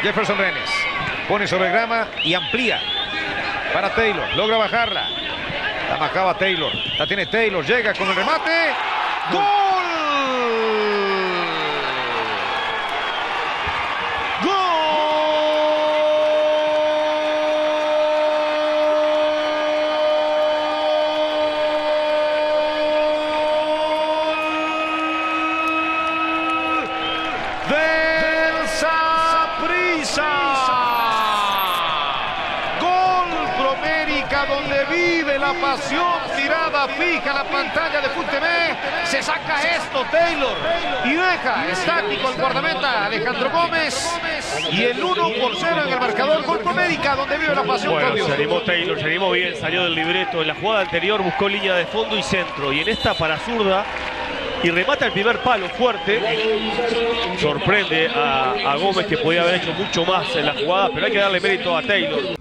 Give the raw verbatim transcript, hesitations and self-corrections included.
Jefferson Brenes pone sobre grama y amplía para Taylor. Logra bajarla. La bajaba Taylor. La tiene Taylor. Llega con el remate. ¡Gol! Del Saprissa. Gol Promérica, donde vive la pasión, tirada fija la pantalla de F U T V. Se saca esto Taylor y deja estático el guardameta Alejandro Gómez. Y el uno por cero en el marcador. Gol Promérica, donde vive la pasión. Bueno, Claudio. se animó Taylor, se animó bien, salió del libreto. En la jugada anterior buscó línea de fondo y centro. Y en esta para zurda. Y remata el primer palo fuerte. Sorprende a, a Gómez, que podía haber hecho mucho más en la jugada, pero hay que darle mérito a Taylor.